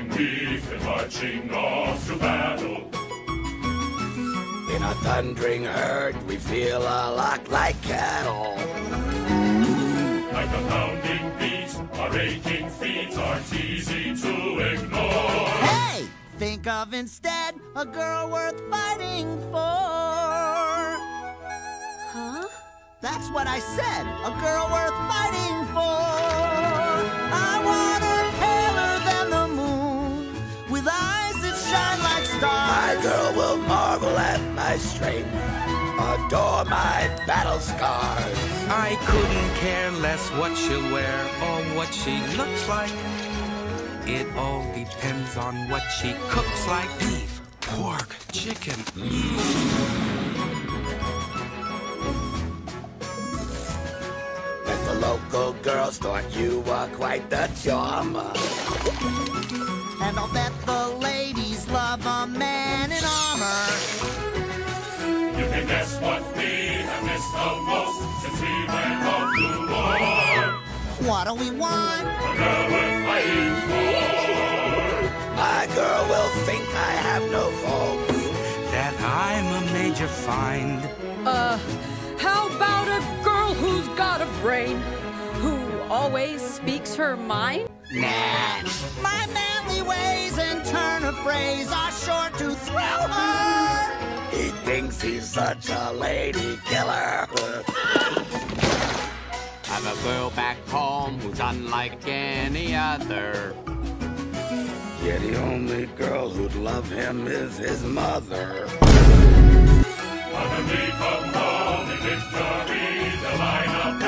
and we've been marching off to battle. In a thundering herd, we feel a lot like cattle. Like a pounding beat, our aching feet aren't easy to ignore. Hey! Think of instead a girl worth fighting for. Huh? That's what I said, a girl worth fighting for. I want her paler than the moon, with eyes that shine like stars. My girl will marvel at my strength, adore my battle scars. I couldn't care less what she'll wear or what she looks like. It all depends on what she cooks like. Beef, pork, chicken. At the local girl store, you are quite the charmer. And I'll bet the ladies love a man in armor. You can guess what we have missed the most since we went off to war. What do we want? A girl worth fighting for. My girl will think I have no faults. That I'm a major find. How about a girl who's got a brain? Who always speaks her mind? Nah. My manly ways and turn of phrase are sure to thrill her. He thinks he's such a lady killer. I've a girl back home who's unlike any other. Yeah, the only girl who'd love him is his mother. When we come home in victory, they'll line up